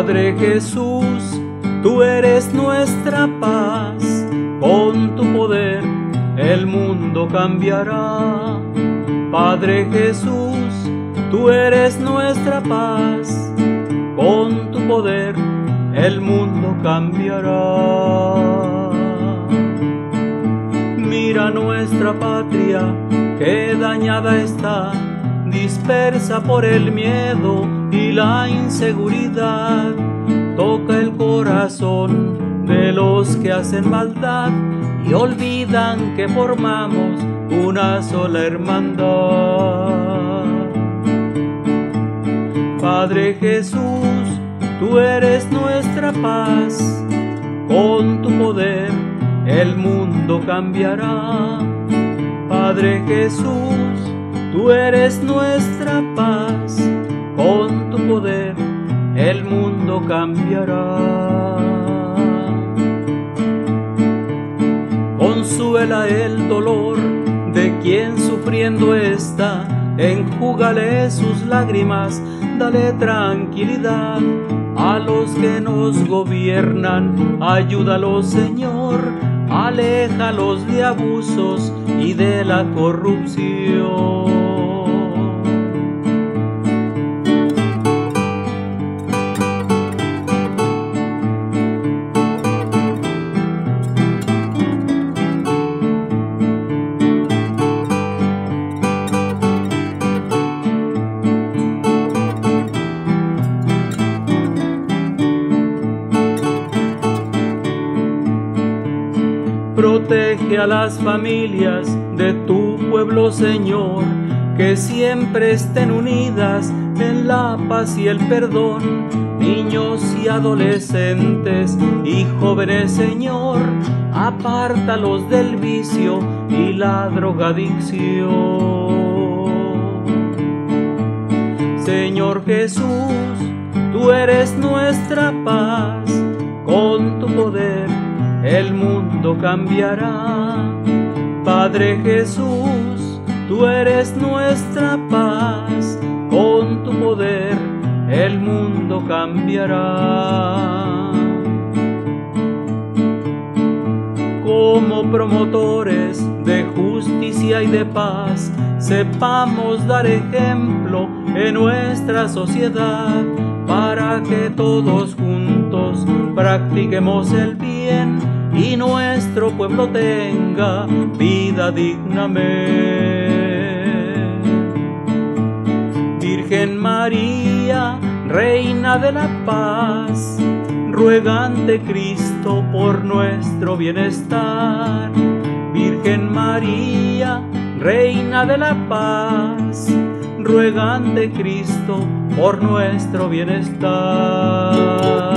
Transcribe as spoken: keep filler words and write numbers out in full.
Padre Jesús, tú eres nuestra paz, con tu poder el mundo cambiará. Padre Jesús, tú eres nuestra paz, con tu poder el mundo cambiará. Mira nuestra patria, que dañada está, dispersa por el miedo y la inseguridad. Toca el corazón de los que hacen maldad y olvidan que formamos una sola hermandad. Padre Jesús, tú eres nuestra paz, con tu poder el mundo cambiará. Padre Jesús, tú eres nuestra paz, con tu poder el mundo cambiará. Consuela el dolor de quien sufriendo está, enjúgale sus lágrimas, dale tranquilidad. A los que nos gobiernan, ayúdalos, Señor, aléjalos de abusos y de la corrupción. Protege a las familias de tu pueblo, Señor, que siempre estén unidas en la paz y el perdón. Niños y adolescentes y jóvenes, Señor, apártalos del vicio y la drogadicción. Señor Jesús, tú eres nuestra paz, con tu poder el mundo cambiará. Padre Jesús, tú eres nuestra paz, con tu poder el mundo cambiará. Como promotores de justicia y de paz, sepamos dar ejemplo en nuestra sociedad, para que todos juntos practiquemos el bien y nuestro pueblo tenga vida dignamente. Virgen María, Reina de la Paz, ruega ante Cristo por nuestro bienestar. Virgen María, Reina de la Paz, ruega ante Cristo por nuestro bienestar.